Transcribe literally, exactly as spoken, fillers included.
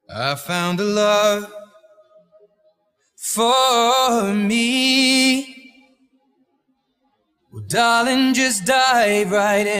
I found a love for me. Well, darling, just dive right in.